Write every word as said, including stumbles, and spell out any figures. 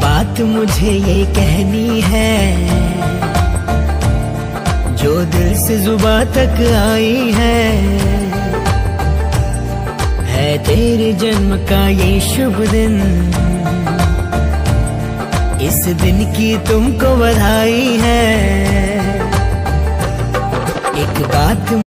बात मुझे ये कहनी है, जो दिल से जुबां तक आई है। है तेरे जन्म का ये शुभ दिन, इस दिन की तुमको बधाई है। एक बात